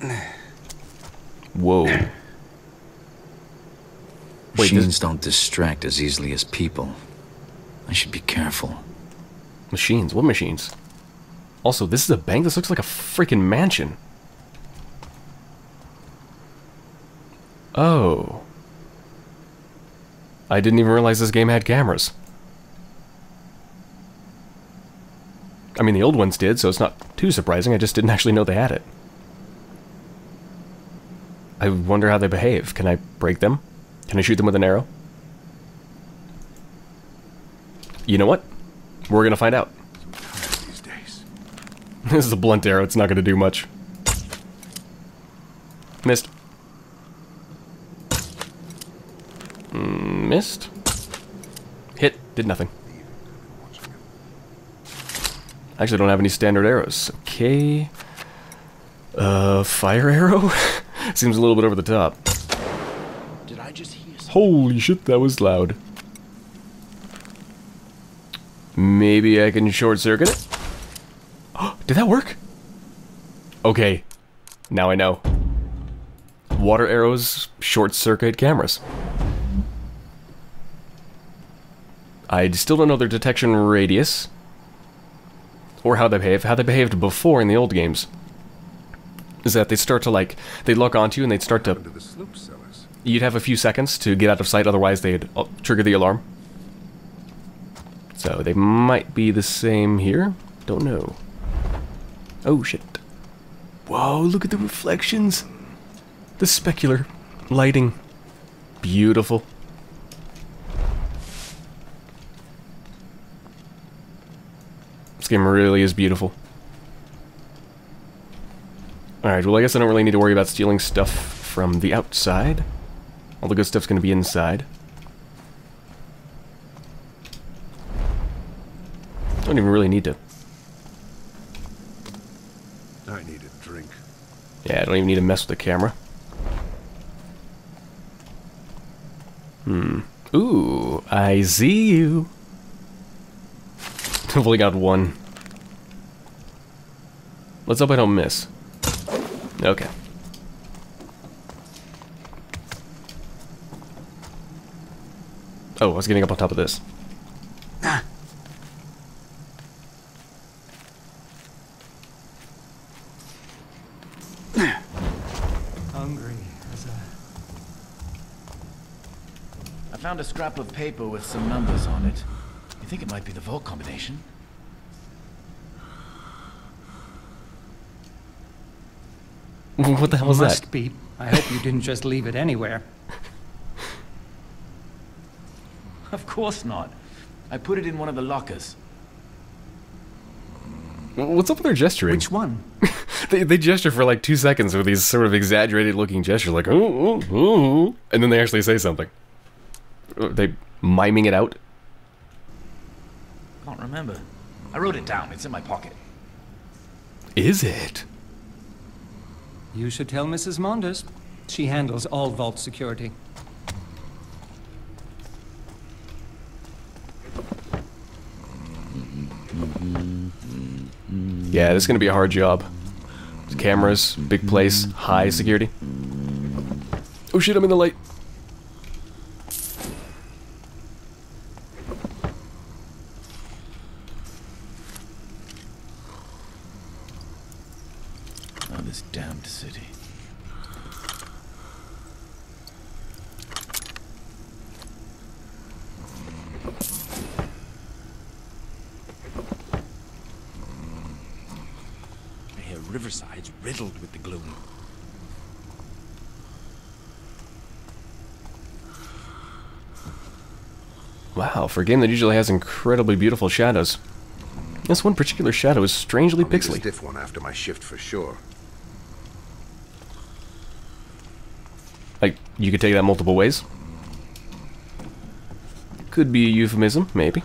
Whoa. Wait, Machines don't distract as easily as people. I should be careful. Machines? What machines? Also, this is a bank? This looks like a freaking mansion. Oh. I didn't even realize this game had cameras. I mean, the old ones did, so it's not too surprising. I just didn't actually know they had it. I wonder how they behave. Can I break them? Can I shoot them with an arrow? You know what? We're gonna find out. These days. This is a blunt arrow. It's not gonna do much. Missed. Missed. Hit. Did nothing. I actually don't have any standard arrows. Okay. Fire arrow? Seems a little bit over the top. Did I just hear something? Holy shit, that was loud. Maybe I can short circuit it? Did that work? Okay. Now I know. Water arrows short circuit cameras. I still don't know their detection radius. Or how they behave. How they behaved before in the old games is that they start to, like, they'd lock onto you and they'd start to... Under the sloop cellars. You'd have a few seconds to get out of sight, otherwise they'd trigger the alarm. So they might be the same here. Don't know. Oh, shit. Whoa, look at the reflections. The specular lighting. Beautiful. This game really is beautiful. Alright, well I guess I don't really need to worry about stealing stuff from the outside. All the good stuff's gonna be inside. Don't even really need to. I need a drink. Yeah, I don't even need to mess with the camera. Ooh, I see you. I've only got one. Let's hope I don't miss. Okay. Oh, I was getting up on top of this. Hungry as I found a scrap of paper with some numbers on it. You think it might be the vault combination? What the hell is that? Must be. I hope you didn't just leave it anywhere. Of course not. I put it in one of the lockers. What's up with their gesturing? Which one? They gesture for like 2 seconds with these sort of exaggerated looking gestures, like, ooh, ooh, ooh, and then they actually say something. Are they miming it out? Can't remember. I wrote it down. It's in my pocket. Is it? You should tell Mrs. Monders. She handles all vault security. Yeah, this is gonna be a hard job. Cameras, big place, high security. Oh shit, I'm in the light. Oh, this damned city. I hear Riverside's riddled with the gloom. Wow, for a game that usually has incredibly beautiful shadows, this one particular shadow is strangely I'll need a pixely. stiff one after my shift for sure. Like, you could take that multiple ways. Could be a euphemism, maybe.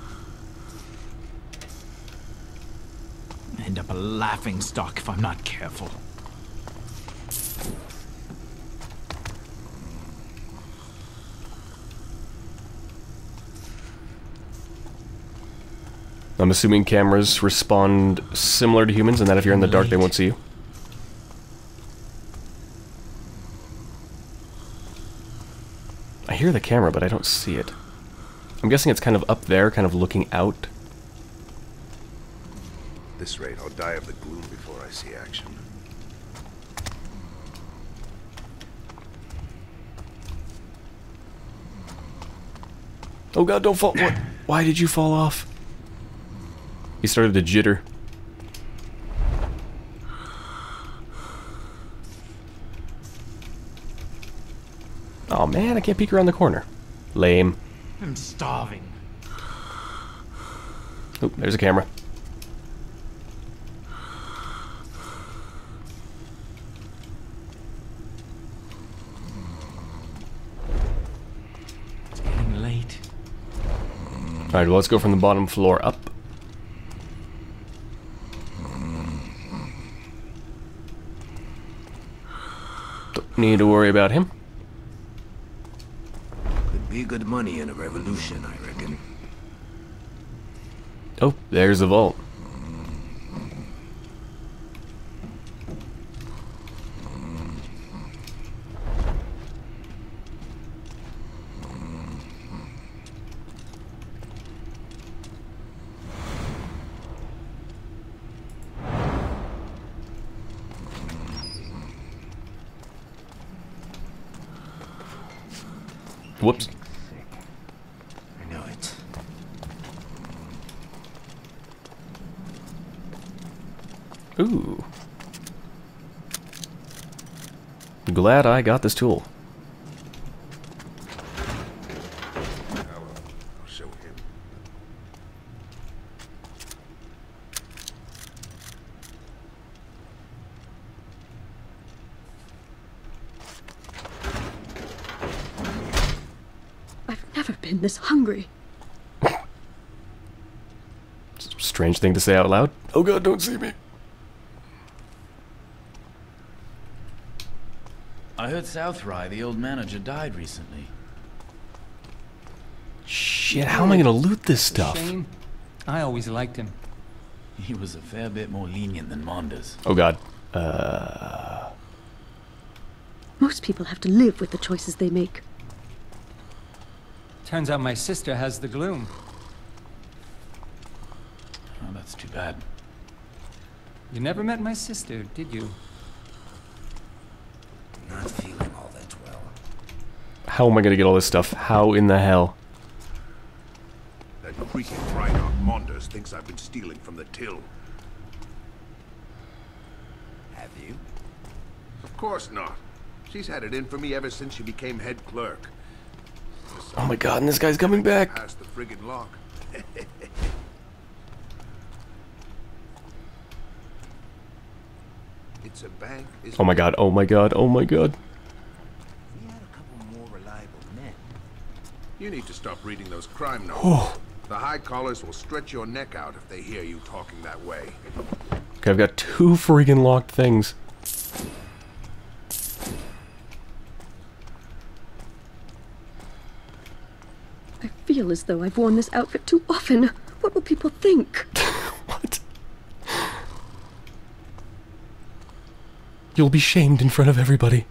End up a laughing stock if I'm not careful. I'm assuming cameras respond similar to humans, and that if you're in the dark, they won't see you. I hear the camera, but I don't see it. I'm guessing it's kind of up there, kind of looking out. At this rate, I'll die of the gloom before I see action. Oh god, don't fall. What? Why did you fall off? He started to jitter. Oh man, I can't peek around the corner. Lame. I'm starving. Oh, there's a camera. It's getting late. Alright, well, let's go from the bottom floor up. Don't need to worry about him. Could be good money in a revolution, I reckon. Oh, there's the vault. Whoops. I know it. Ooh. Glad I got this tool. I'll show him. I've never been this hungry. Strange thing to say out loud. Oh god, don't see me. I heard Southry, the old manager, died recently. Shit, how am I gonna loot this stuff? Shame. I always liked him. He was a fair bit more lenient than Monders. Oh god. Most people have to live with the choices they make. Turns out my sister has the gloom. Oh, that's too bad. You never met my sister, did you? Not feeling all that well. How am I gonna get all this stuff? How in the hell? That creaky Frydog Monders thinks I've been stealing from the till. Have you? Of course not. She's had it in for me ever since she became head clerk. Oh my god, and this guy's coming back. Past the friggin' lock. It's a bank. Oh my god, oh my god, oh my god. We had a couple more reliable men. You need to stop reading those crime novels. Oh. The high collars will stretch your neck out if they hear you talking that way. Okay, I've got 2 freaking locked things. I feel as though I've worn this outfit too often. What will people think? What? You'll be shamed in front of everybody.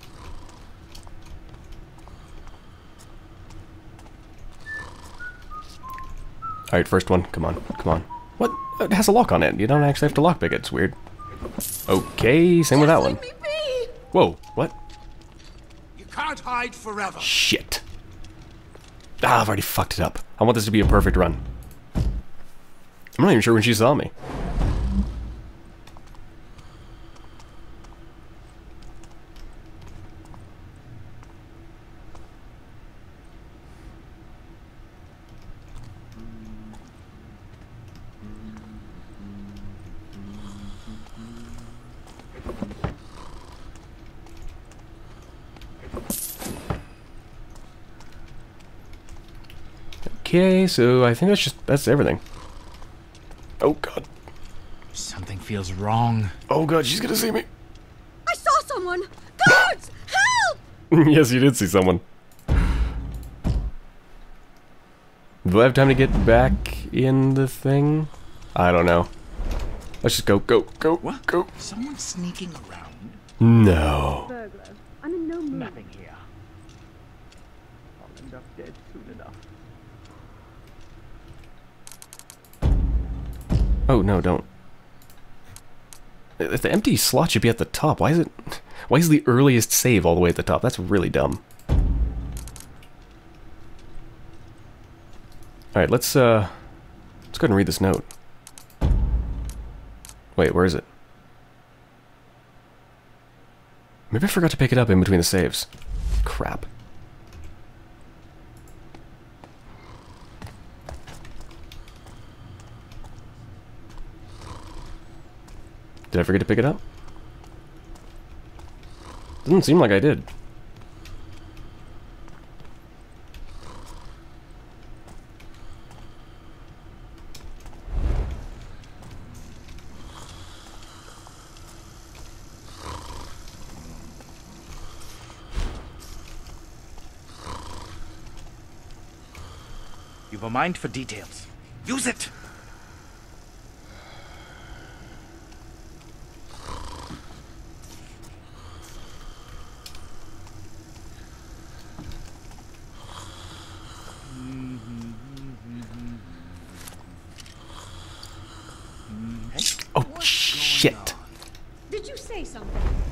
Alright, first one. Come on, come on. What? It has a lock on it. You don't actually have to lockpick it. It's weird. Okay, same with that one. Whoa, what? You can't hide forever. Shit. Ah, I've already fucked it up. I want this to be a perfect run. I'm not even sure when she saw me. Okay, so I think that's everything. Oh god. Something feels wrong. Oh god, she's gonna see me. I saw someone! Guards! Help! Yes, you did see someone. Do I have time to get back in the thing? I don't know. Let's just go, go, go, What? go. Someone sneaking around? No. Burglar. I'm in no mood. Nothing here. end up dead soon enough. Oh, no, don't. If the empty slot should be at the top, why is the earliest save all the way at the top? That's really dumb. Alright, let's go ahead and read this note. Wait, where is it? Maybe I forgot to pick it up in between the saves. Crap. Did I forget to pick it up? Doesn't seem like I did. You've a mind for details. Use it! Oh, shit. Did you say something?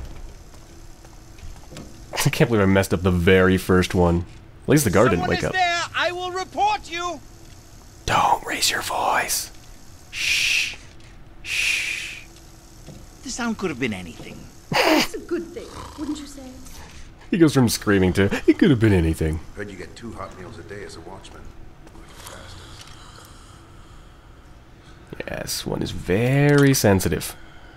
I can't believe I messed up the very first one. At least the guard didn't wake up. There, I will report you! Don't raise your voice. Shh. Shh. The sound could have been anything. It's a good thing, wouldn't you say? He goes from screaming to, it could have been anything. Heard you get 2 hot meals a day as a watchman. Yes, one is very sensitive.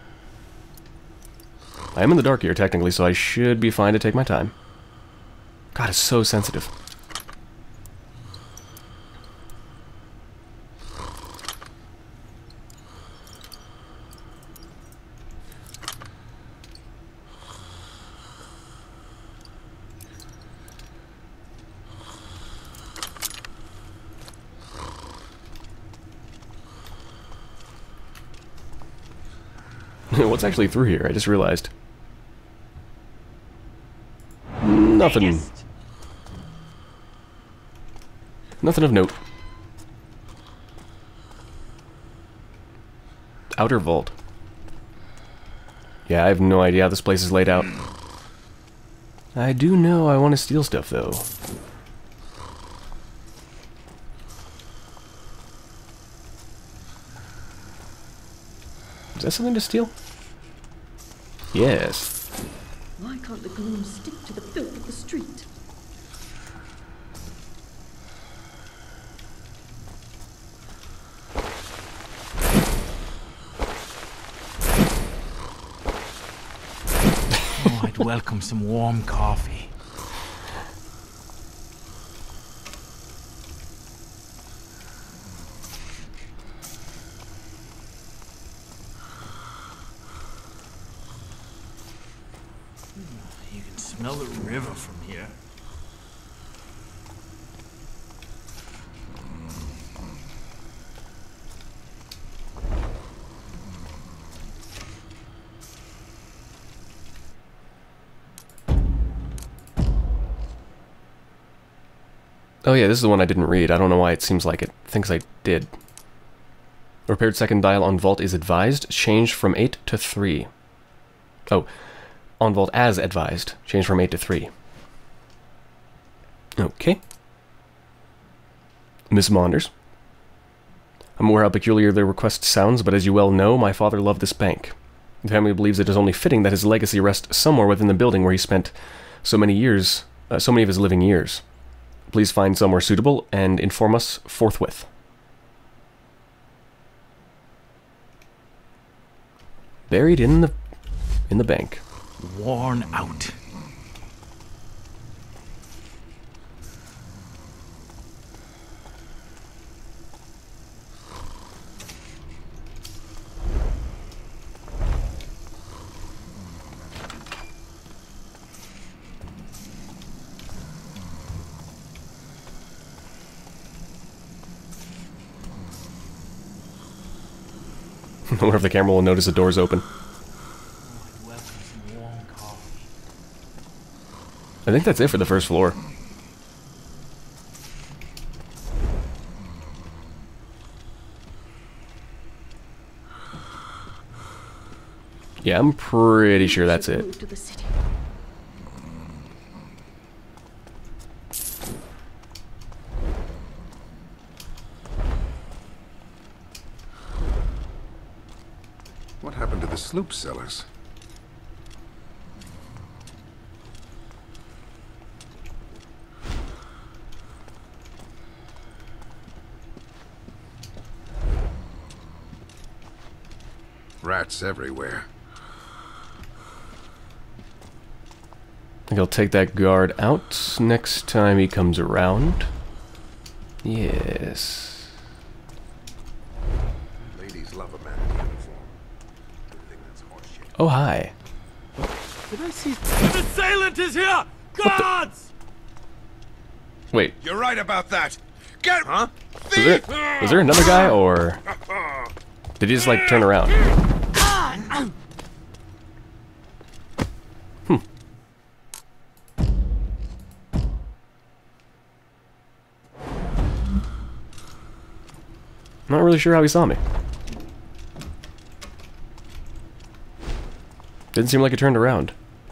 I am in the dark here, technically, so I should be fine to take my time. God, it's so sensitive. What's actually through here? I just realized. Nothing. Nothing of note. Outer vault. Yeah, I have no idea how this place is laid out. I do know I want to steal stuff, though. Is that something to steal? Yes. Why can't the gloom stick to the filth of the street? Oh, I'd welcome some warm coffee. You can smell the river from here. Oh yeah, this is the one I didn't read. I don't know why it seems like it thinks I did. Repaired second dial on vault is advised. Changed from 8 to 3. Oh, on vault as advised. Changed from 8 to 3. Okay. Miss Maunders. I'm aware how peculiar their request sounds, but as you well know, my father loved this bank. The family believes it is only fitting that his legacy rest somewhere within the building where he spent so many of his living years. Please find somewhere suitable and inform us forthwith. Buried in the bank. Worn out. I wonder if the camera will notice the door's open. I think that's it for the first floor. Yeah, I'm pretty sure that's it. Move to the city. What happened to the sloop sellers? Rats everywhere. I think I'll take that guard out next time he comes around. Yes. Ladies love a man in uniform. Good thing that's horseshit. Oh, hi. Did I see... An assailant is here! Guards! Wait, You're right about that. Get Huh? was there another guy, or did he just, like, turn around? Not really sure how he saw me. Didn't seem like it turned around.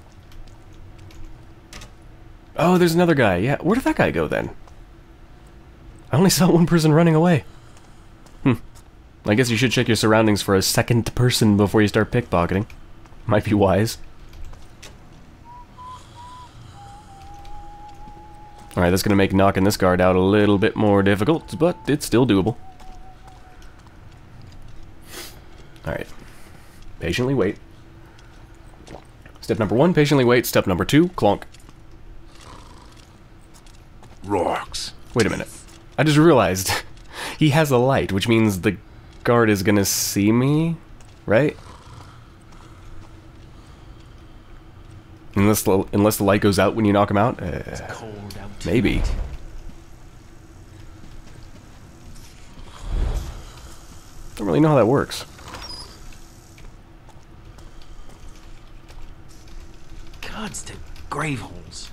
Oh, there's another guy. Yeah, where did that guy go then? I only saw one person running away. I guess you should check your surroundings for a second person before you start pickpocketing. Might be wise. Alright, that's gonna make knocking this guard out a little bit more difficult, but it's still doable. Alright. Patiently wait. Step number 1, patiently wait. Step number 2, clonk. rocks. Wait a minute. I just realized he has a light, which means the guard is gonna see me, right? Unless the light goes out when you knock him out? Cold out Maybe. tonight. Don't really know how that works. Gods to grave holes.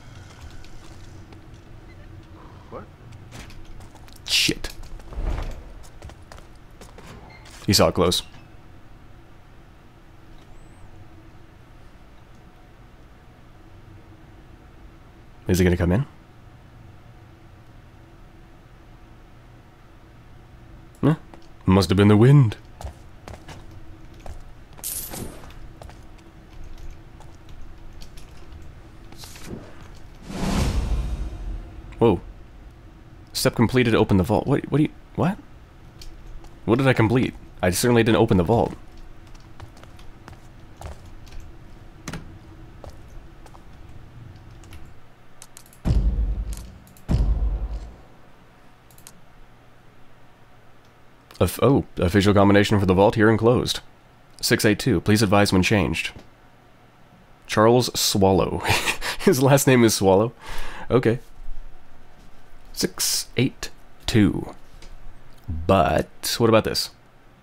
What? Shit. He saw it close. Is he gonna come in? Huh? Must have been the wind. Whoa. Step completed to open the vault. What do you... What? What did I complete? I certainly didn't open the vault. Oh, official combination for the vault here enclosed. 682. Please advise when changed. Charles Swallow. His last name is Swallow. Okay. 682. But what about this?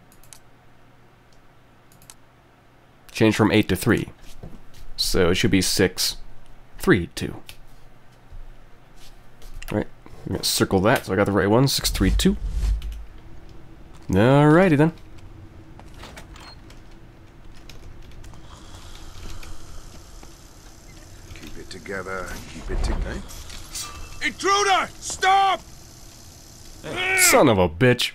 Change from 8 to 3. So it should be 632. Alright. I'm gonna circle that so I got the right one. 632. Alrighty then. Keep it together. Keep it together. Intruder! Stop! Son of a bitch.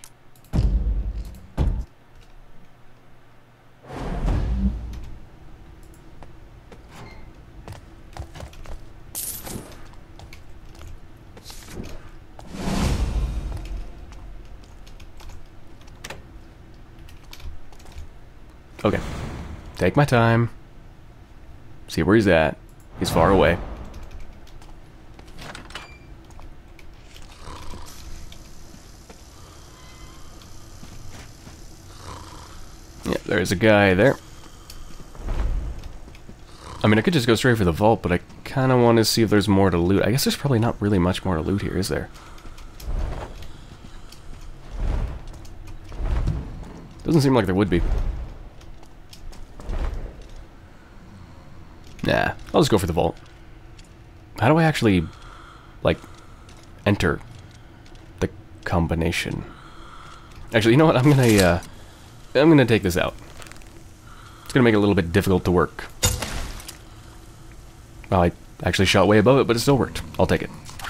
Okay. Take my time. See where he's at. He's far away. Yeah, there's a guy there. I mean, I could just go straight for the vault, but I kind of want to see if there's more to loot. I guess there's probably not really much more to loot here, is there? Doesn't seem like there would be. Nah, I'll just go for the vault. How do I actually, like, enter the combination? Actually, you know what? I'm gonna take this out. It's gonna make it a little bit difficult to work. Well, I actually shot way above it, but it still worked. I'll take it.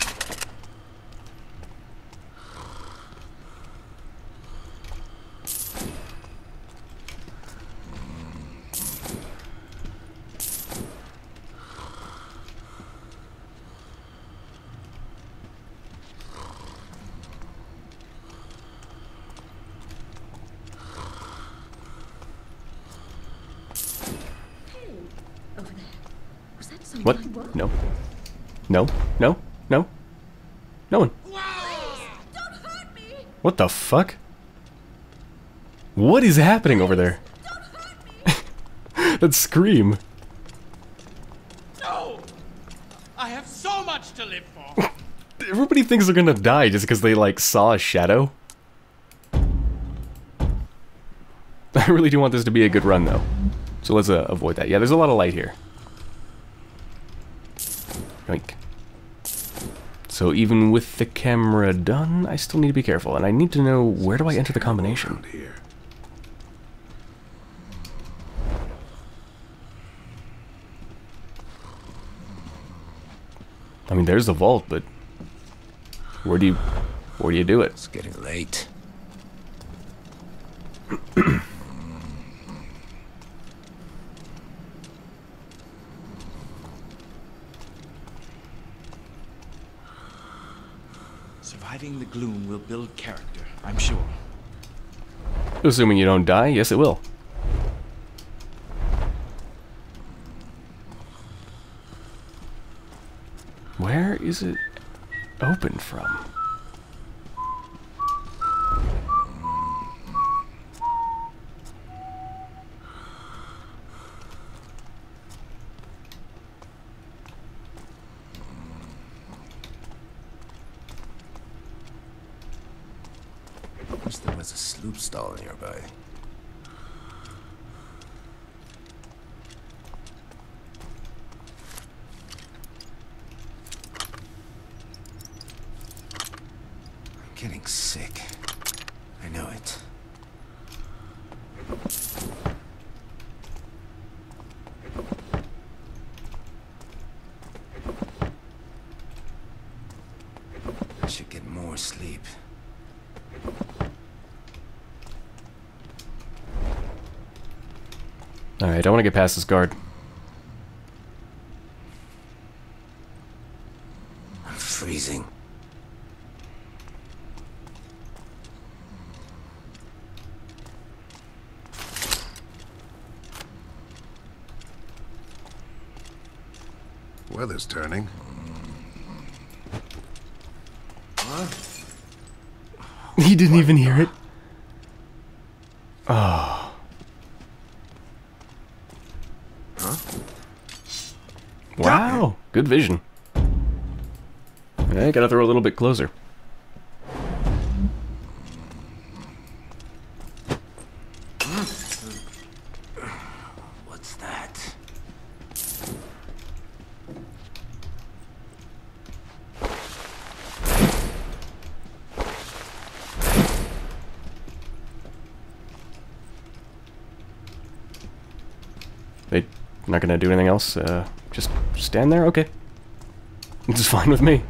Over there. Was that someone What? I was? No. No. No. No. No one. Don't hurt me! What the fuck? What is happening over there? Don't hurt me! That scream. No! I have so much to live for. Everybody thinks they're gonna die just because they, like, saw a shadow. I really do want this to be a good run, though. So let's avoid that. Yeah, there's a lot of light here. Yoink. So even with the camera done, I still need to be careful, and I need to know, where do I enter the combination? Around here. I mean, there's the vault, but where do you do it? It's getting late. Surviving the gloom will build character, I'm sure. Assuming you don't die, yes it will. Where is it open from? Wish there was a sloop stall nearby. I'm getting sick. I know it. I should get more sleep. Alright, I want to get past this guard. I'm freezing. Weather's turning. He didn't even hear it. Oh. Wow, good vision. I gotta throw a little bit closer. What's that? They not gonna do anything else? Just stand there? Okay. It's fine with me.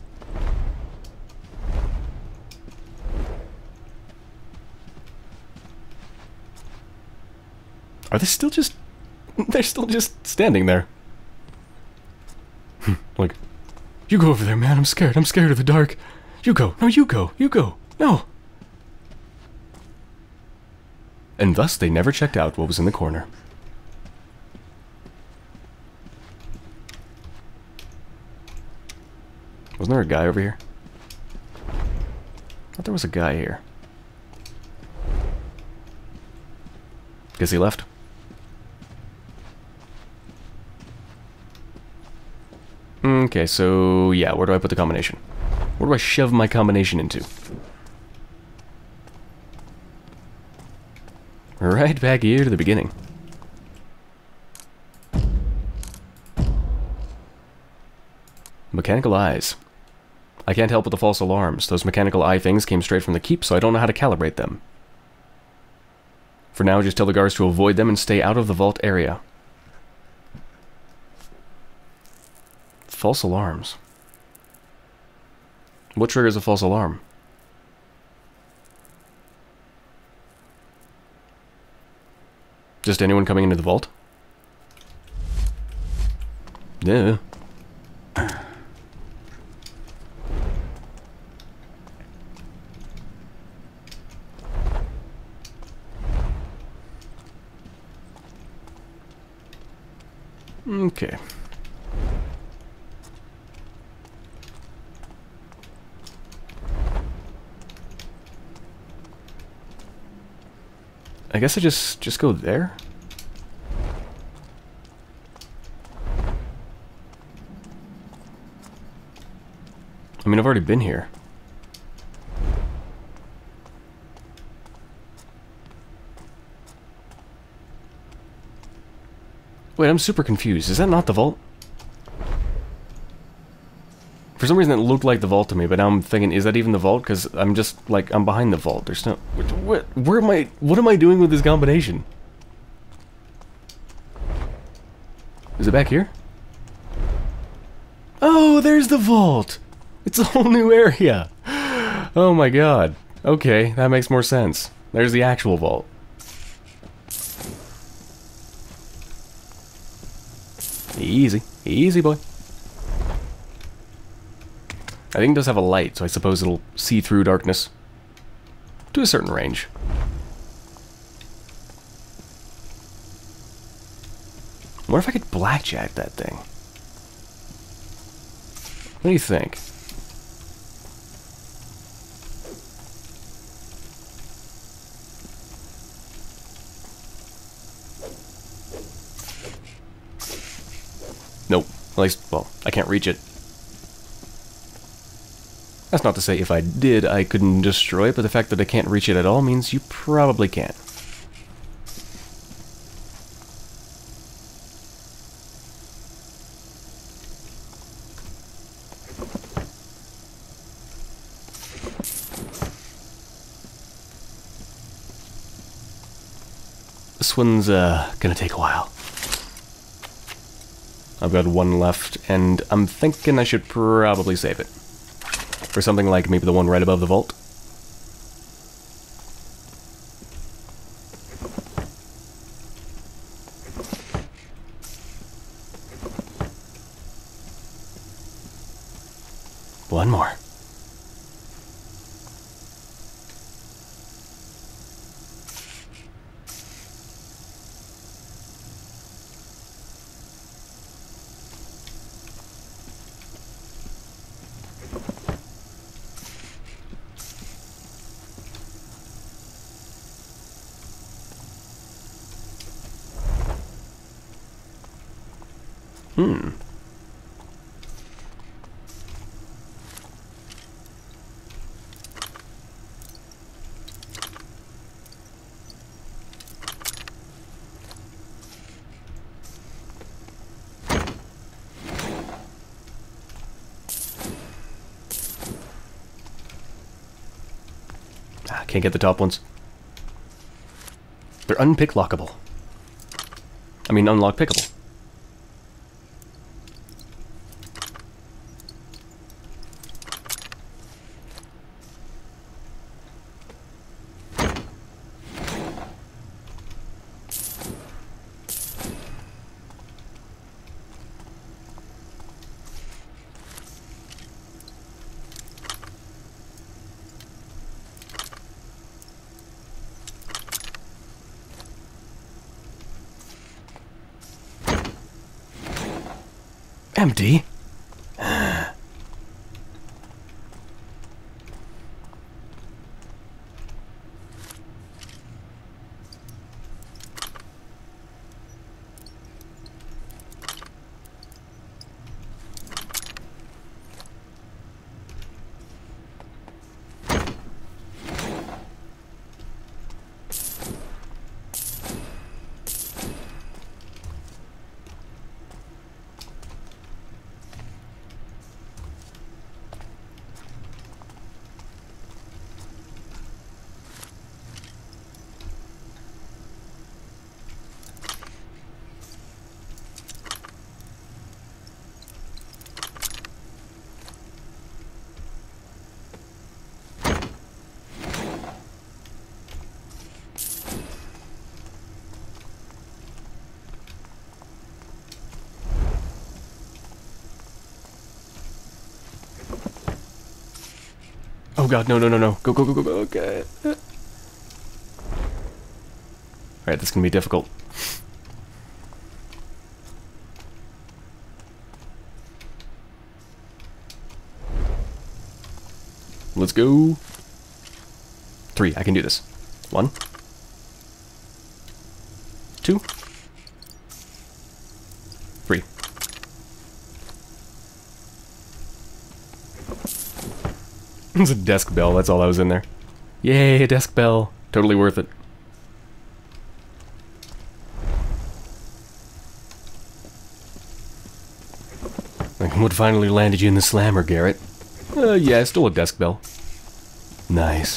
Are they still just... They're still just standing there. Like, you go over there, man. I'm scared of the dark. You go. No, you go. You go. No. And thus they never checked out what was in the corner. Wasn't there a guy over here? I thought there was a guy here. Guess he left. Okay, so yeah, where do I put the combination? Where do I shove my combination into? Right back here to the beginning. Mechanical eyes. I can't help with the false alarms. Those mechanical eye things came straight from the keep, so I don't know how to calibrate them. For now, just tell the guards to avoid them and stay out of the vault area. False alarms. What triggers a false alarm? Just anyone coming into the vault? Yeah. Okay. I guess I just go there? I mean, I've already been here. Wait, I'm super confused. Is that not the vault? For some reason it looked like the vault to me, but now I'm thinking, is that even the vault? Because I'm just, like, I'm behind the vault. There's no... What am I doing with this combination? Is it back here? Oh, there's the vault! It's a whole new area! Oh my god. Okay, that makes more sense. There's the actual vault. Easy. Easy, boy. I think it does have a light, so I suppose it'll see through darkness. To a certain range. What if I could blackjack that thing? What do you think? Nope. At least, well, I can't reach it. That's not to say if I did, I couldn't destroy it, but the fact that I can't reach it at all means you probably can't. This one's, gonna take a while. I've got one left, and I'm thinking I should probably save it. For something like maybe the one right above the vault. One more. Can't get the top ones. They're unpicklockable. I mean, unlock-pickable. Empty. Oh god, no, no, no, no. Go, go, go, go, go. Okay. Alright, this can be difficult. Let's go. 3, I can do this. 1. 2. 3. It's a desk bell, that's all that was in there. Yay, a desk bell. Totally worth it. What finally landed you in the slammer, Garrett? Yeah, still a desk bell. Nice.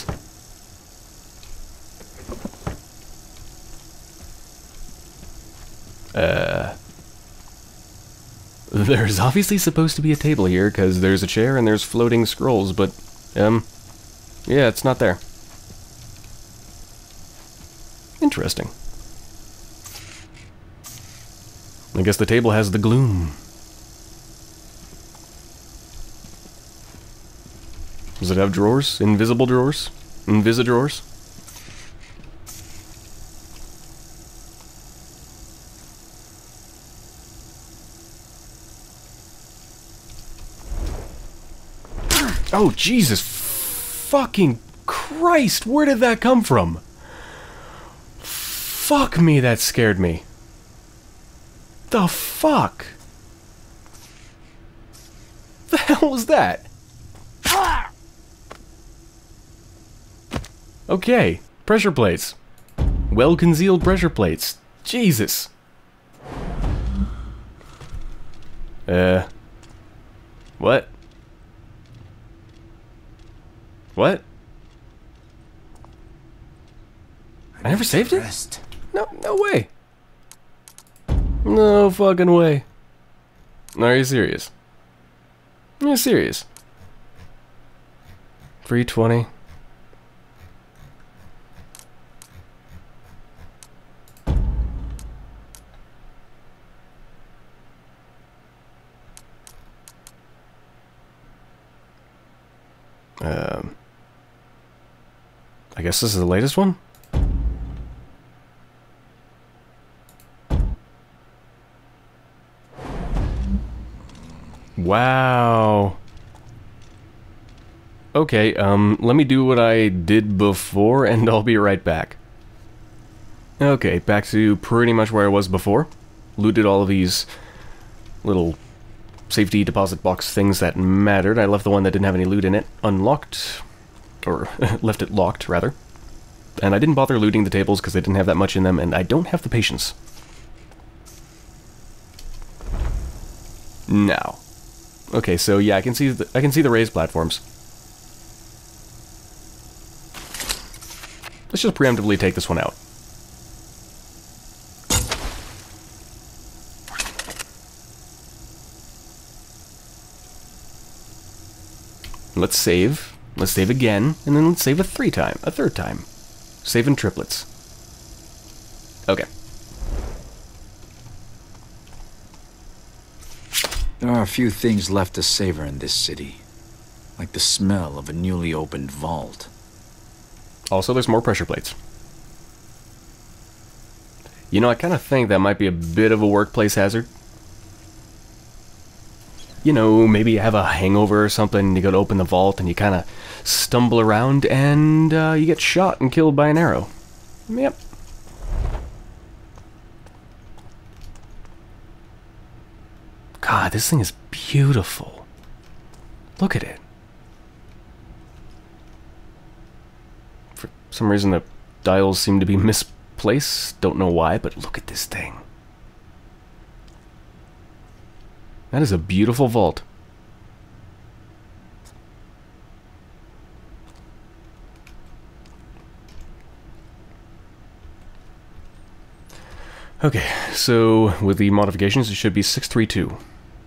There's obviously supposed to be a table here, because there's a chair and there's floating scrolls, but, yeah, it's not there. Interesting. I guess the table has the gloom. Does it have drawers? Invisible drawers? Invisidrawers? Oh, Jesus fucking Christ! Where did that come from? Fuck me, that scared me. The fuck? The hell was that? Okay, pressure plates. Well-concealed pressure plates. Jesus. What? What? I never saved it? No, no way. No fucking way. Are you serious? Are you serious? 320. I guess this is the latest one? Wow. Okay, let me do what I did before and I'll be right back. Okay, back to pretty much where I was before. Looted all of these little safety deposit box things that mattered. I left the one that didn't have any loot in it unlocked. Or, left it locked, rather. And I didn't bother looting the tables because they didn't have that much in them, and I don't have the patience. Now. Okay, so yeah, I can see the raised platforms. Let's just preemptively take this one out. Let's save. Let's save again, and then let's save a third time. Save in triplets. Okay. There are a few things left to savor in this city. Like the smell of a newly opened vault. Also, there's more pressure plates. You know, I kind of think that might be a bit of a workplace hazard. You know, maybe you have a hangover or something, and you go to open the vault, and you kind of stumble around, and you get shot and killed by an arrow. Yep. God, this thing is beautiful. Look at it. For some reason, the dials seem to be misplaced. Don't know why, but look at this thing. That is a beautiful vault. Okay, so with the modifications, it should be 632.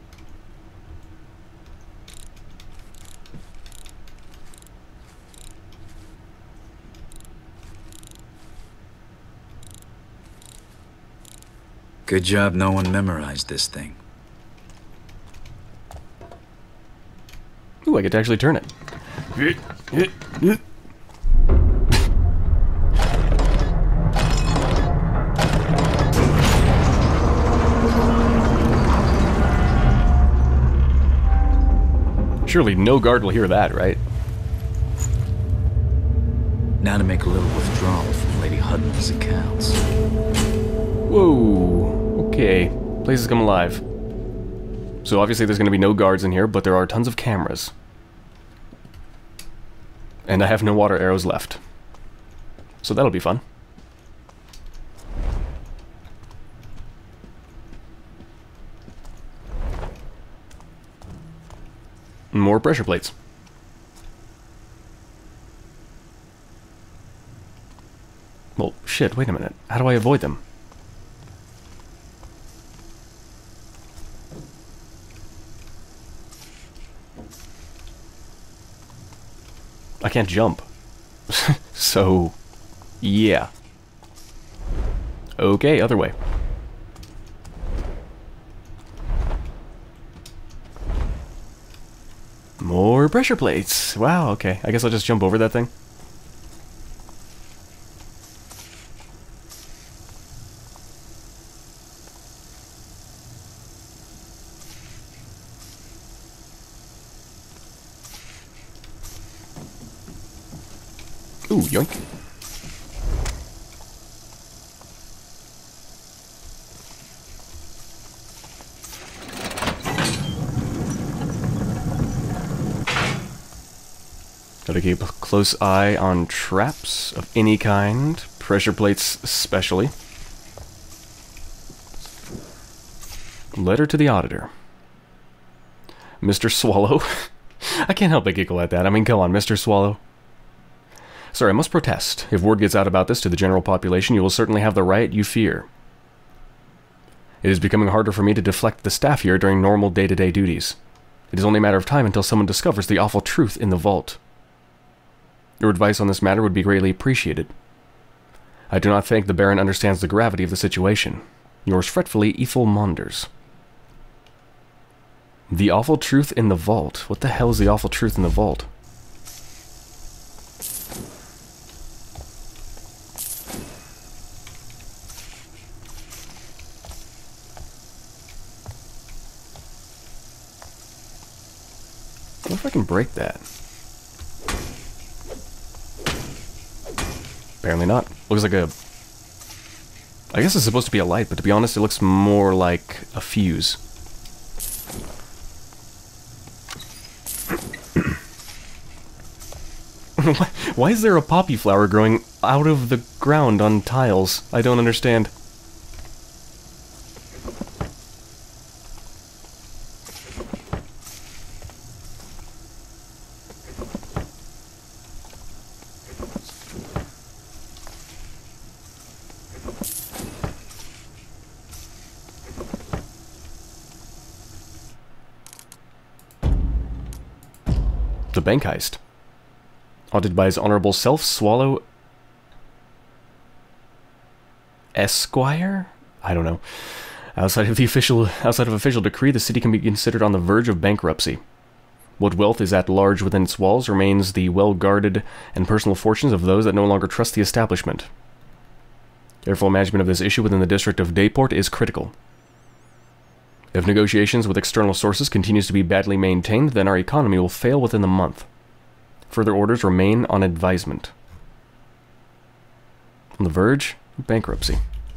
Good job no one memorized this thing. Ooh, I get to actually turn it. Surely no guard will hear that, right? Now to make a little withdrawal from Lady Hudman's accounts. Whoa. Okay. Place has come alive. So obviously there's going to be no guards in here, but there are tons of cameras. And I have no water arrows left. So that'll be fun. More pressure plates. Well, shit, wait a minute. How do I avoid them? I can't jump. So, yeah. Okay, other way. More pressure plates. Wow, okay. I guess I'll just jump over that thing. Ooh, yoink. Gotta keep a close eye on traps of any kind, pressure plates especially. Letter to the auditor. Mr. Swallow? I can't help but giggle at that. I mean, come on, Mr. Swallow. Sir, I must protest. If word gets out about this to the general population, you will certainly have the riot you fear. It is becoming harder for me to deflect the staff here during normal day-to-day duties. It is only a matter of time until someone discovers the awful truth in the vault. Your advice on this matter would be greatly appreciated. I do not think the Baron understands the gravity of the situation. Yours fretfully, Ethel Monders. The awful truth in the vault? What the hell is the awful truth in the vault? What if I can break that? Apparently not. Looks like a... I guess it's supposed to be a light, but to be honest, it looks more like a fuse. Why is there a poppy flower growing out of the ground on tiles? I don't understand. The bank heist. Audited by his honorable self, Swallow Esquire? I don't know. Outside of official decree, the city can be considered on the verge of bankruptcy. What wealth is at large within its walls remains the well-guarded and personal fortunes of those that no longer trust the establishment. Careful management of this issue within the district of Dayport is critical. If negotiations with external sources continues to be badly maintained, then our economy will fail within the month. Further orders remain on advisement. On the verge of bankruptcy.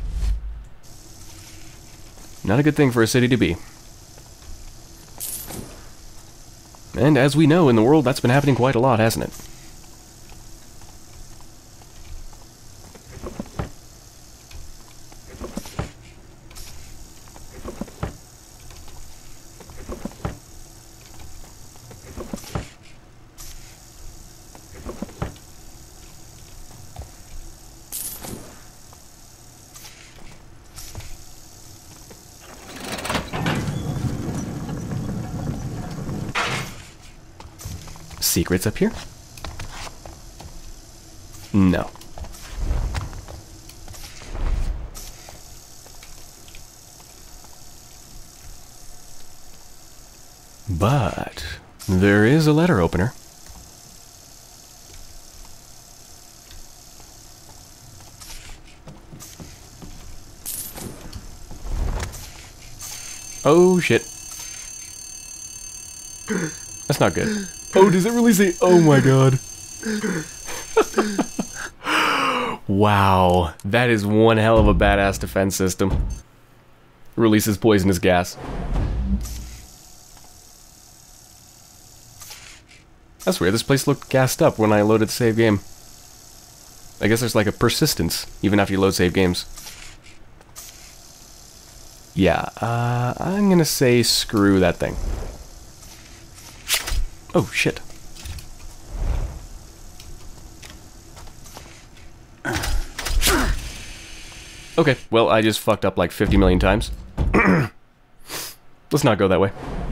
Not a good thing for a city to be. And as we know, in the world, that's been happening quite a lot, hasn't it? Secrets up here? No. But there is a letter opener. Oh, shit. That's not good. Oh, does it really say, oh my god. Wow. That is one hell of a badass defense system. Releases poisonous gas. That's weird. This place looked gassed up when I loaded the save game. I guess there's like a persistence, even after you load save games. Yeah, I'm gonna say screw that thing. Oh, shit. Okay, well, I just fucked up like 50 million times. Let's not go that way.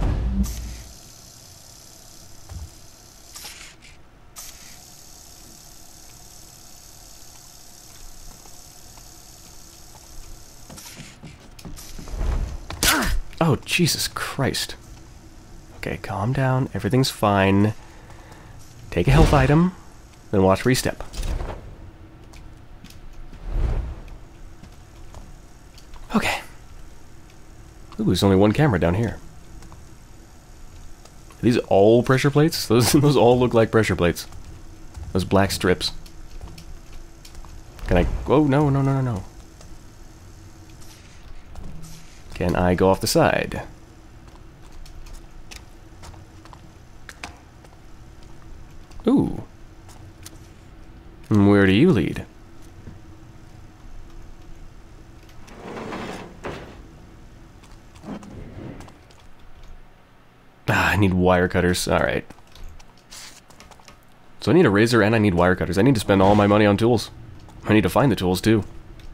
Oh, Jesus Christ. Okay, calm down. Everything's fine. Take a health item, then watch where you step. Okay. Ooh, there's only one camera down here. Are these all pressure plates? Those all look like pressure plates. Those black strips. Can I... Oh, no, no, no, no, no. Can I go off the side? Ooh. Where do you lead? Ah, I need wire cutters. Alright. So I need a razor and I need wire cutters. I need to spend all my money on tools. I need to find the tools too.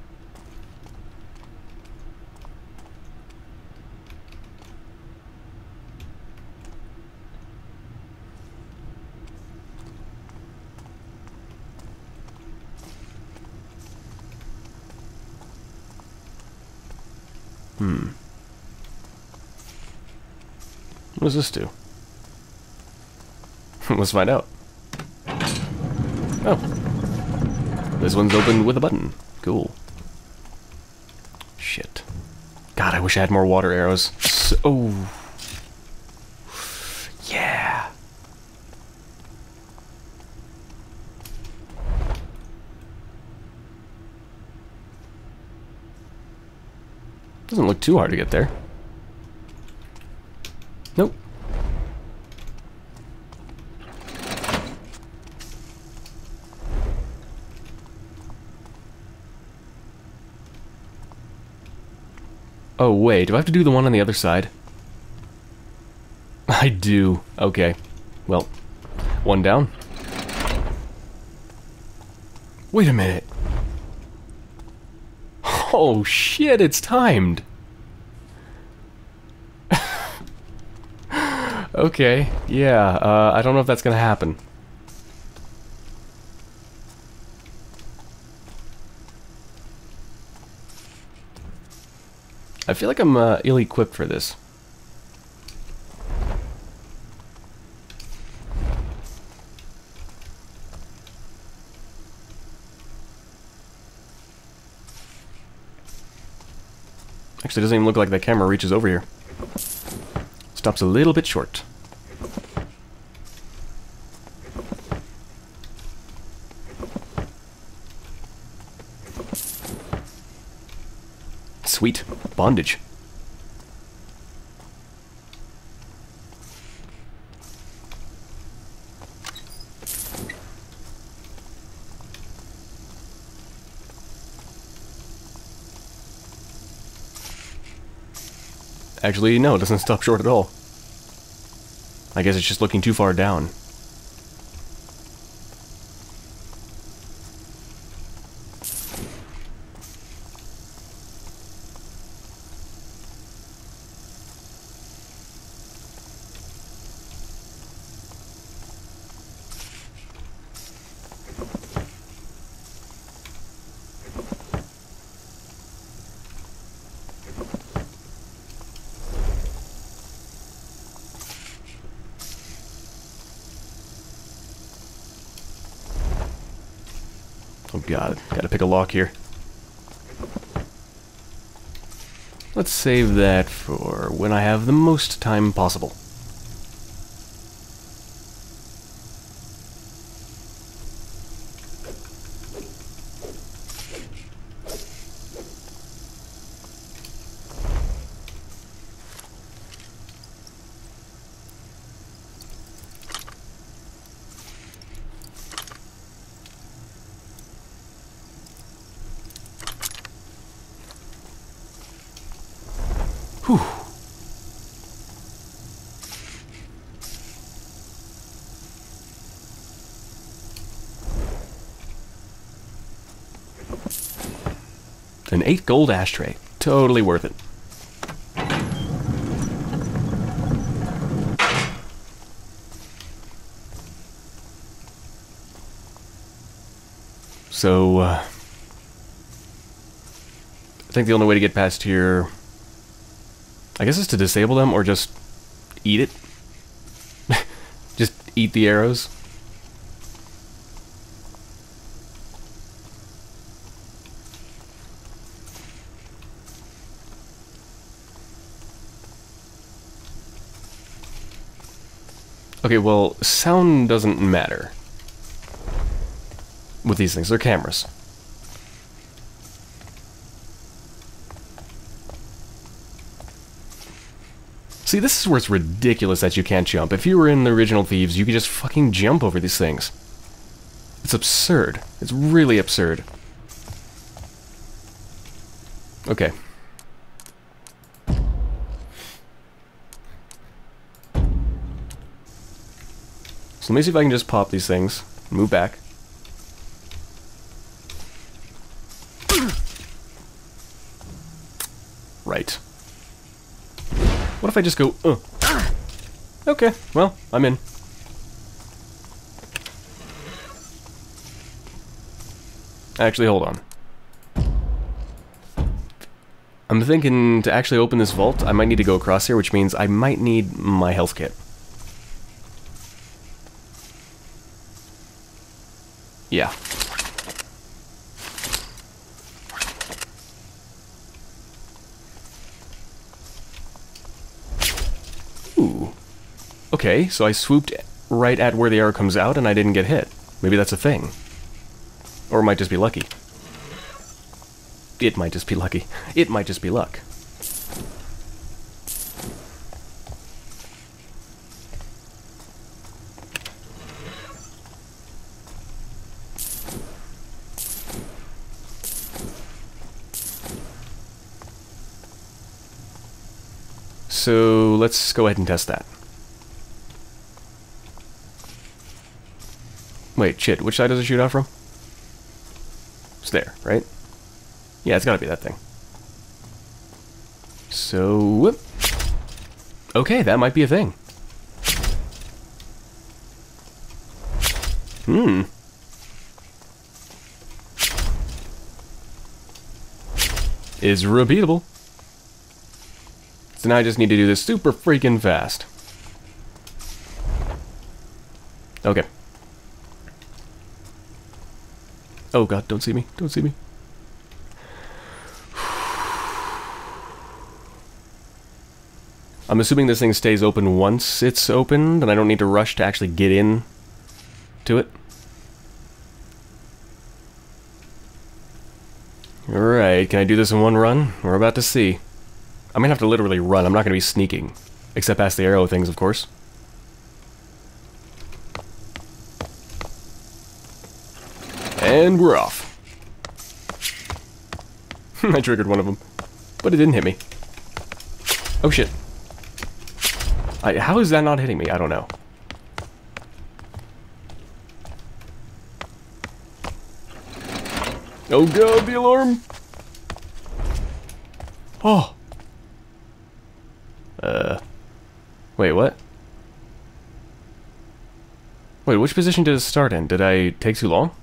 What does this do? Let's find out. Oh. This one's open with a button. Cool. Shit. God, I wish I had more water arrows. Oh. Yeah. Doesn't look too hard to get there. Nope. Oh, wait. Do I have to do the one on the other side? I do. Okay. Well, one down. Wait a minute. Oh, shit. It's timed. Okay, yeah, I don't know if that's gonna happen. I feel like I'm ill-equipped for this. Actually, it doesn't even look like the camera reaches over here. Stops a little bit short. Sweet. Bondage. Actually, no, it doesn't stop short at all. I guess it's just looking too far down. Oh god, gotta pick a lock here. Let's save that for when I have the most time possible. Whew. An 8 gold ashtray. Totally worth it. So, I think the only way to get past here, I guess, is to disable them or just eat it. Just eat the arrows. Okay, well, sound doesn't matter with these things. They're cameras. See, this is where it's ridiculous that you can't jump. If you were in the original Thieves, you could just fucking jump over these things. It's absurd. It's really absurd. Okay. So let me see if I can just pop these things. Move back. Right. What if I just go, Okay, well, I'm in. Actually, hold on. I'm thinking to actually open this vault, I might need to go across here, which means I might need my health kit. Yeah. Ooh. Okay, so I swooped right at where the arrow comes out and I didn't get hit. Maybe that's a thing. Or it might just be lucky. It might just be lucky. It might just be luck. So let's go ahead and test that. Wait, shit, which side does it shoot out from? It's there, right? Yeah, it's gotta be that thing. So... okay, that might be a thing. Is repeatable. So now I just need to do this super freaking fast. Okay. Oh god, don't see me. Don't see me. I'm assuming this thing stays open once it's opened, and I don't need to rush to actually get in to it. Alright, can I do this in one run? We're about to see. I'm gonna have to literally run. I'm not gonna be sneaking. Except past the arrow things, of course. And we're off. I triggered one of them. But it didn't hit me. Oh shit. How is that not hitting me? I don't know. Oh god, the alarm! Oh! Wait, what? Wait, which position did it start in? Did I take too long?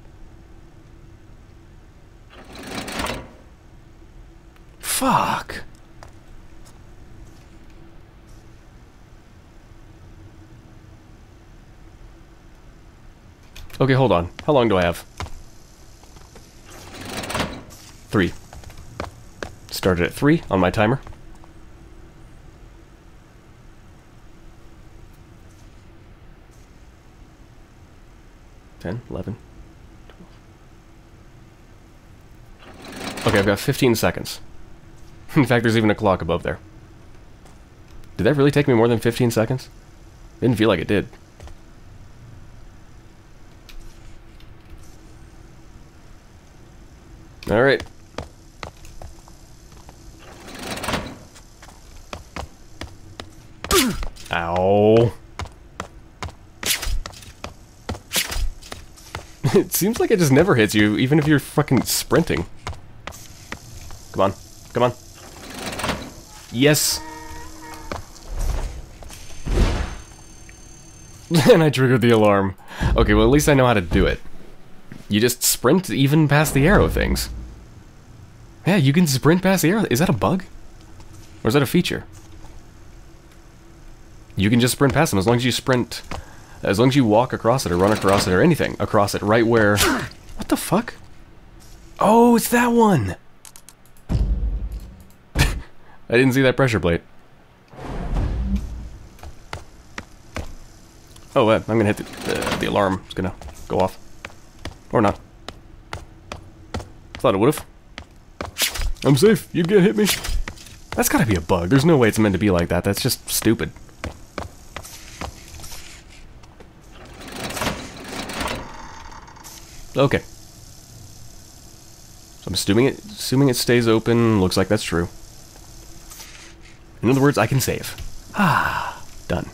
Fuck! Okay, hold on. How long do I have? 3. It's Started at 3 on my timer. $10, $11, $12. Okay, I've got 15 seconds. In fact, there's even a clock above there. Did that really take me more than 15 seconds? Didn't feel like it did. Alright. Ow. It seems like it just never hits you, even if you're fucking sprinting. Come on. Come on. Yes. And I triggered the alarm. Okay, well at least I know how to do it. You just sprint even past the arrow things. Yeah, you can sprint past the arrow. Is that a bug? Or is that a feature? You can just sprint past them as long as you sprint... As long as you walk across it or run across it or anything across it right where... What the fuck? Oh, it's that one! I didn't see that pressure plate. Oh, I'm gonna hit the alarm. It's gonna go off. Or not. Thought it would've. I'm safe. You can't hit me. That's gotta be a bug. There's no way it's meant to be like that. That's just stupid. Okay. So I'm assuming it stays open. Looks like that's true. In other words, I can save. Ah, done.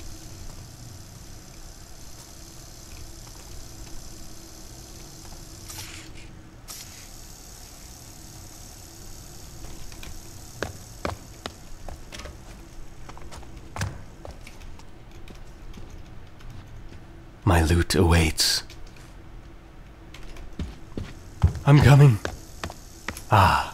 My loot awaits. I'm coming. Ah.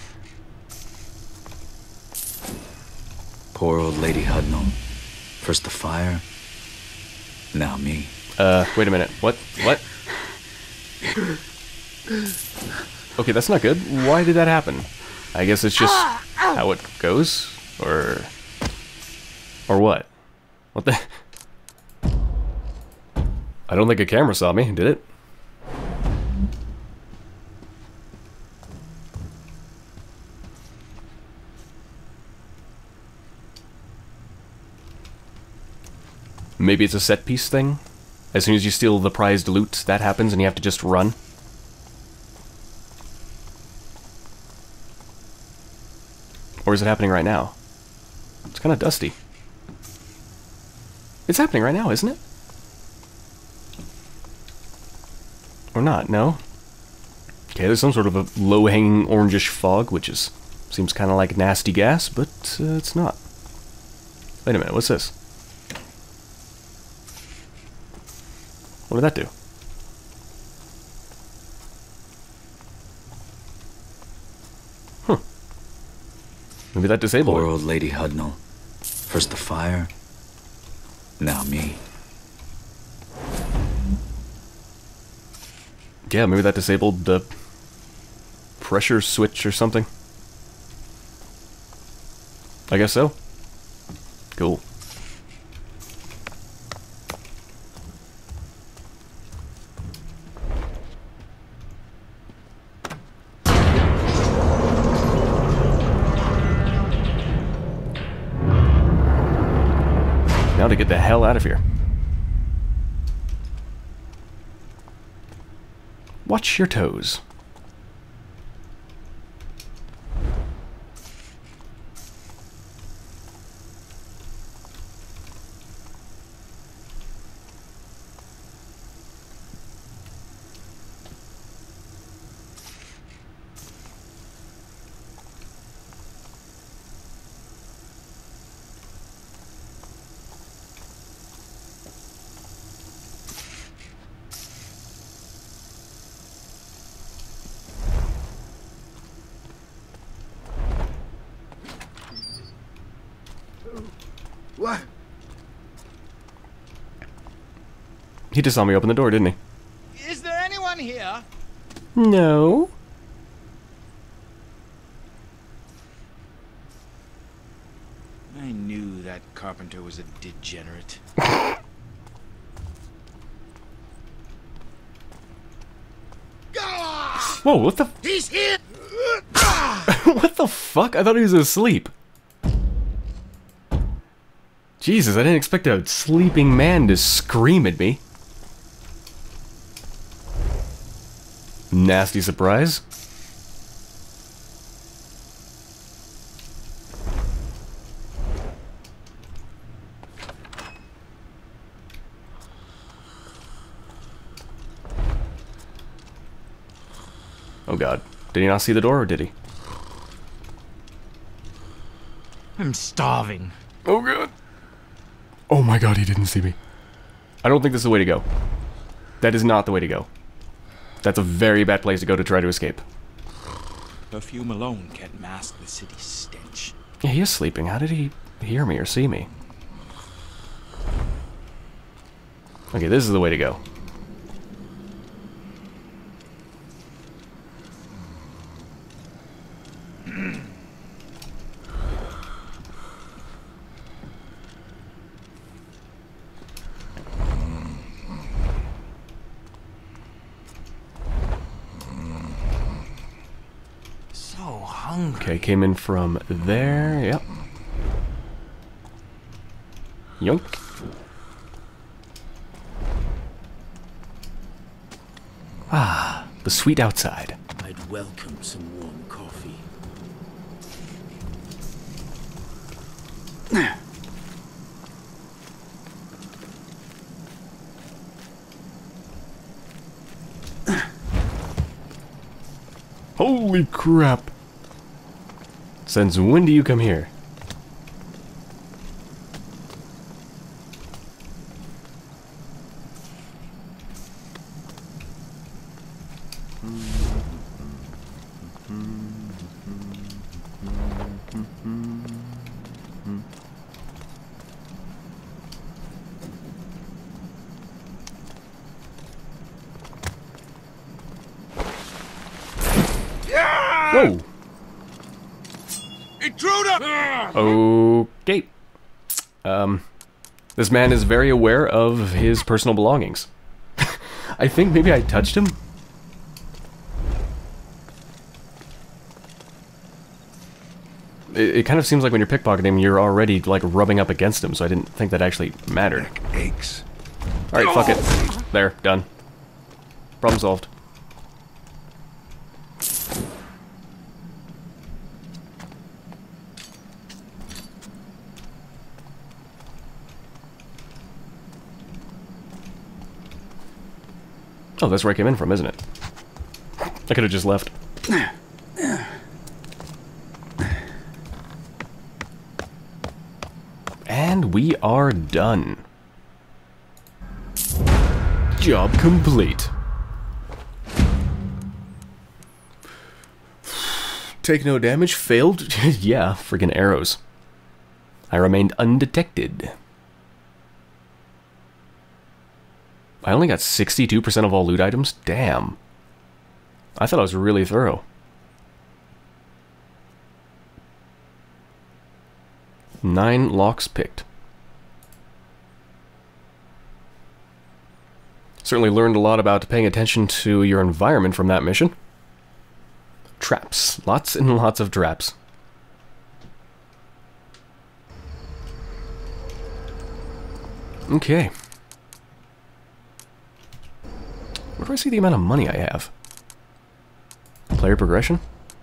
Poor old Lady Hudnall. First the fire, now me. Wait a minute. What? What? Okay, that's not good. Why did that happen? I guess it's just how it goes? Or what? What the... I don't think a camera saw me, did it? Maybe it's a set piece thing? As soon as you steal the prized loot, that happens and you have to just run? Or is it happening right now? It's kind of dusty. It's happening right now, isn't it? Or not, no? Okay, there's some sort of a low-hanging orangish fog, which seems kind of like nasty gas, but it's not. Wait a minute, what's this? What did that do? Huh. Maybe that disabled Poor her. old Lady Hudnall. First the fire, now me. Yeah, maybe that disabled the pressure switch or something. I guess so. Cool. Now to get the hell out of here. Watch your toes. What? He just saw me open the door, didn't he? Is there anyone here? No. Carpenter was a degenerate. Whoa, what the? He's here! What the fuck? I thought he was asleep. Jesus, I didn't expect a sleeping man to scream at me. Nasty surprise. Oh god. Did he not see the door, or did he? I'm starving. Oh god. Oh my god, he didn't see me. I don't think this is the way to go. That is not the way to go. That's a very bad place to go to try to escape. Perfume alone can't mask the city's stench. Yeah, he is sleeping. How did he hear me or see me? Okay, this is the way to go. Okay, came in from there, yep. Yoink. Ah, the sweet outside. I'd welcome some warm coffee. Holy crap. Since when do you come here? Whoa! Intruder! Okay. This man is very aware of his personal belongings. I think maybe I touched him. It kind of seems like when you're pickpocketing, you're already like rubbing up against him, so I didn't think that actually mattered. Neck aches. Alright, fuck it. There, done. Problem solved. Oh, that's where I came in from, isn't it? I could have just left. And we are done. Job complete. Take no damage, failed? Yeah, friggin' arrows. I remained undetected. I only got 62% of all loot items? Damn. I thought I was really thorough. Nine locks picked. Certainly learned a lot about paying attention to your environment from that mission. Traps. Lots and lots of traps. Okay. Where do I see the amount of money I have? Player progression?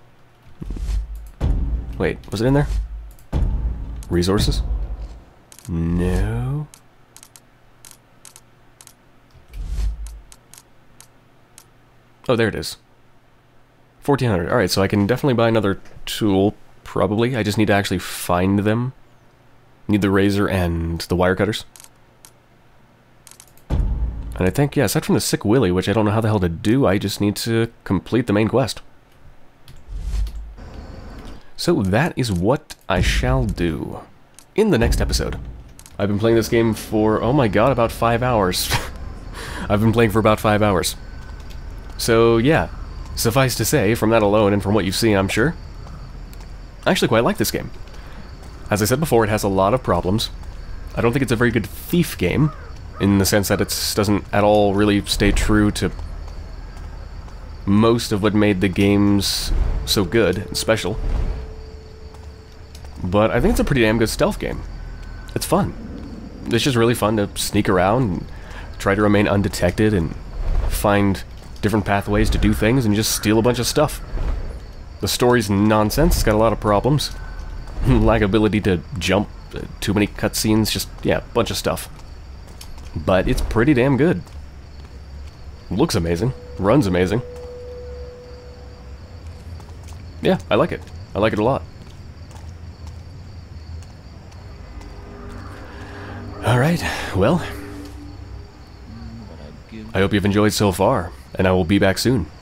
Wait, was it in there? Resources? No. Oh, there it is. 1400. Alright, so I can definitely buy another tool, probably. I just need to actually find them. Need the razor and the wire cutters. And I think, yeah, aside from the Sick Willy, which I don't know how the hell to do, I just need to complete the main quest. So that is what I shall do in the next episode. I've been playing this game for, oh my god, about 5 hours. I've been playing for about 5 hours. So, yeah, suffice to say, from that alone and from what you've seen, I'm sure, I actually quite like this game. As I said before, it has a lot of problems. I don't think it's a very good thief game, in the sense that it doesn't at all really stay true to most of what made the games so good and special. But I think it's a pretty damn good stealth game. It's fun. It's just really fun to sneak around and try to remain undetected and find different pathways to do things and just steal a bunch of stuff. The story's nonsense, it's got a lot of problems. Lack of ability to jump, too many cutscenes, just, yeah, a bunch of stuff. But it's pretty damn good. Looks amazing, runs amazing. Yeah, I like it. I like it a lot. Alright, well, I hope you've enjoyed so far, and I will be back soon.